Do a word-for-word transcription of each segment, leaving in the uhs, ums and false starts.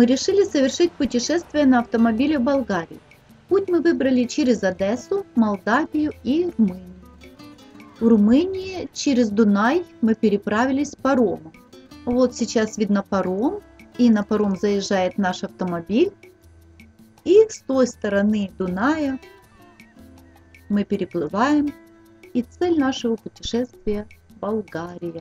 мы решили совершить путешествие на автомобиле в Болгарию. Путь мы выбрали через Одессу, Молдавию и Румынию. В Румынии через Дунай мы переправились паромом. Вот сейчас видно паром, и на паром заезжает наш автомобиль. И с той стороны Дуная мы переплываем, и цель нашего путешествия – Болгария.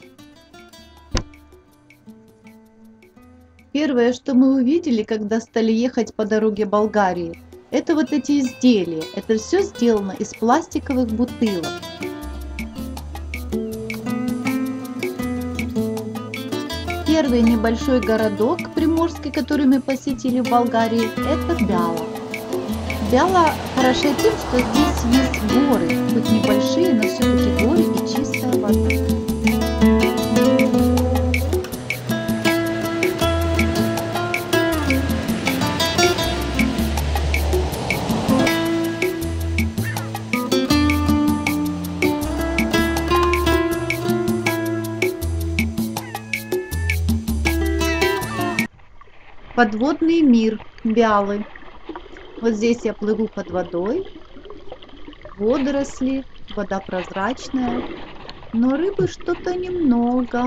Первое, что мы увидели, когда стали ехать по дороге Болгарии, это вот эти изделия. Это все сделано из пластиковых бутылок. Первый небольшой городок приморский, который мы посетили в Болгарии, это Бяла. Бяла хороша тем, что здесь есть горы, хоть небольшие, но все-таки горы и чистая вода. Подводный мир Бялы. Вот здесь я плыву под водой, водоросли, вода прозрачная, но рыбы что-то немного.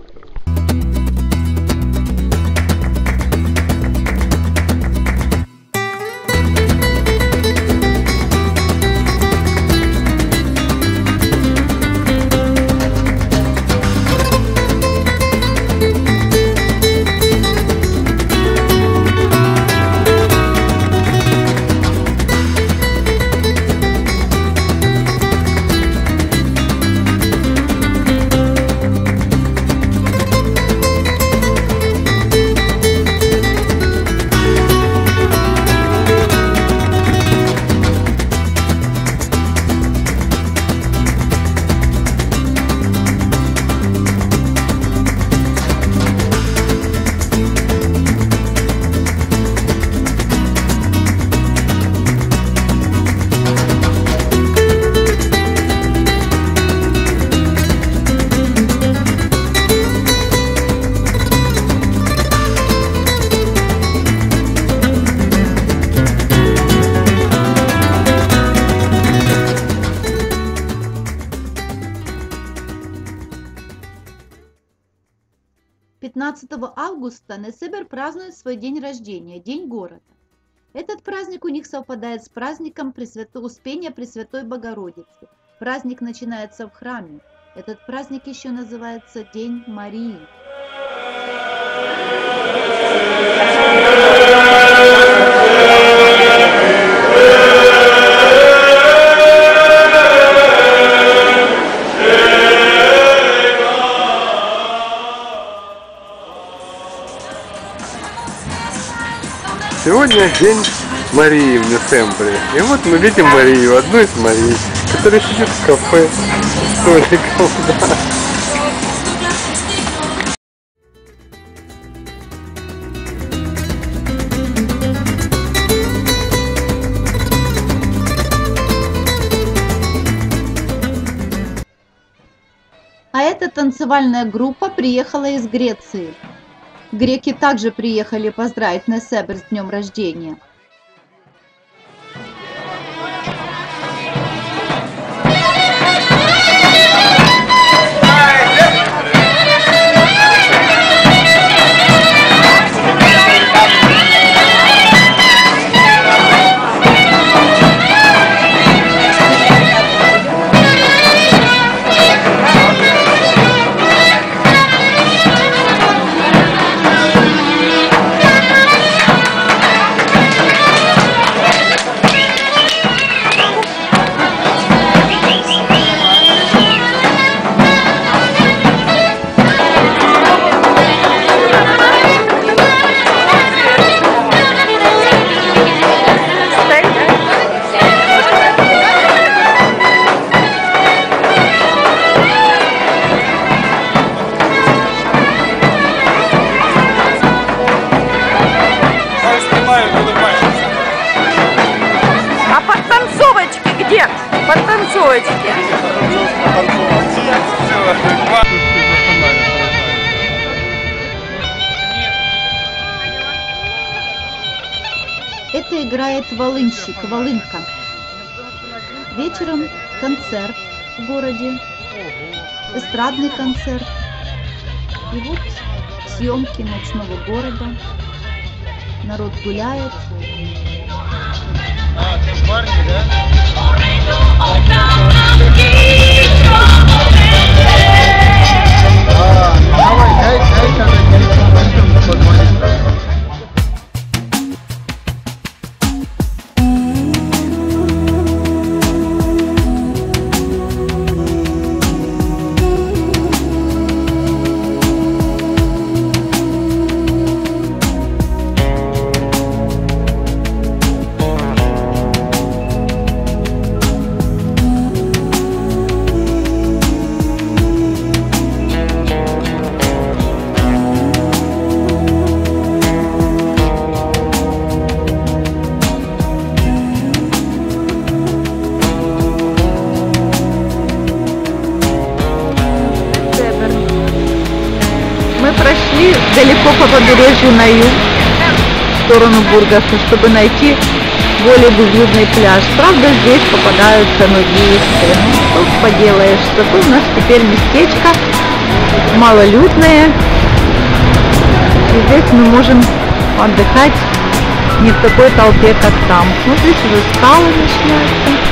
пятнадцатого августа Несебер празднует свой день рождения, День города. Этот праздник у них совпадает с праздником Пресвято... Успения Пресвятой Богородицы. Праздник начинается в храме. Этот праздник еще называется День Марии. Сегодня день Марии в Несембре. И вот мы видим Марию, одну из Марий, которая сидит в кафе с столиком. Да. А эта танцевальная группа приехала из Греции. Греки также приехали поздравить Несебер с днем рождения. Это играет волынщик, волынка. Вечером концерт в городе, эстрадный концерт. И вот съемки ночного города. Народ гуляет. А, это парни, да? А, давай, дай, дай тогда телефон, позвонить. Прошли далеко по побережью на юг, в сторону Бургаса, чтобы найти более безлюдный пляж. Правда, здесь попадаются нудисты. Ну, что поделаешь, зато у нас теперь местечко малолюдное. И здесь мы можем отдыхать не в такой толпе, как там. Вот здесь уже скалы начинаются.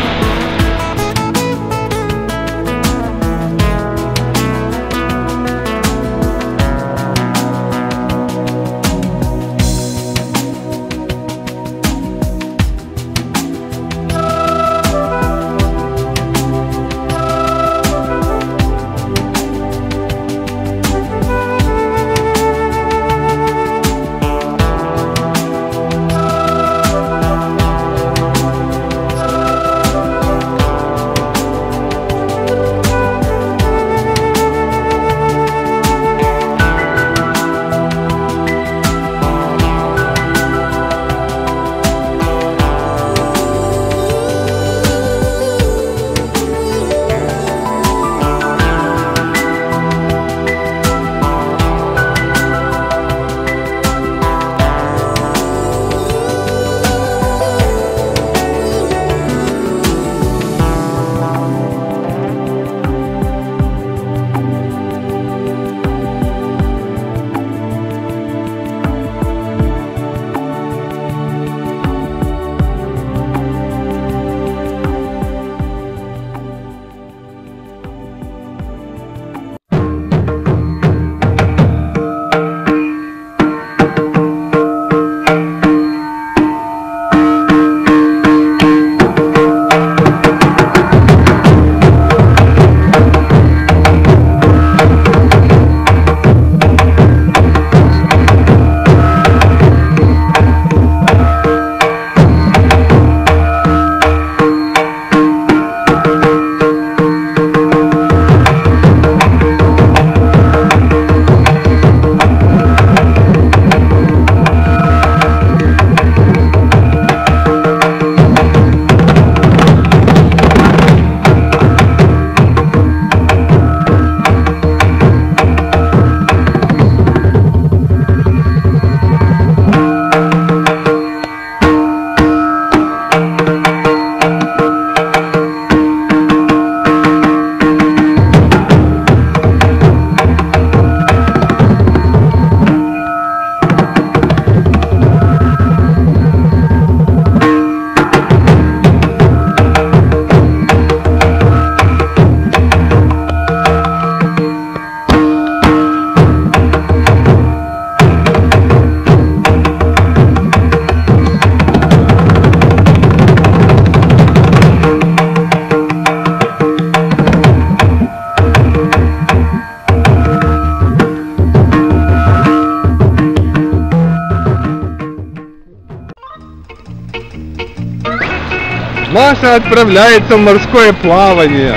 Маша отправляется в морское плавание.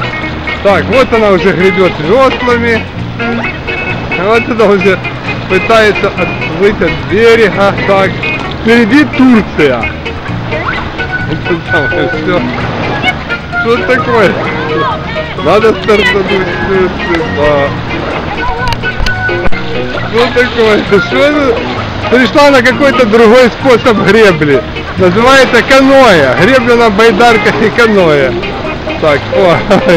Так, вот она уже гребет веслами. Вот она уже пытается отплыть от берега. Так, впереди Турция. Это самое все. Что такое? Надо стартануть сюда. Что такое? Что это? перешла на какой-то другой способ гребли. Называется каноэ. Гребля на байдарках и каноэ. Так, о,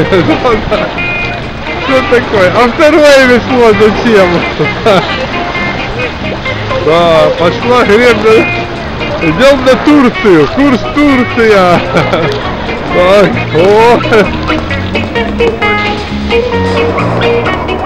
что такое? А второе весло зачем? Да, пошла гребля. Идем на Турцию. Курс Турция. Так, о.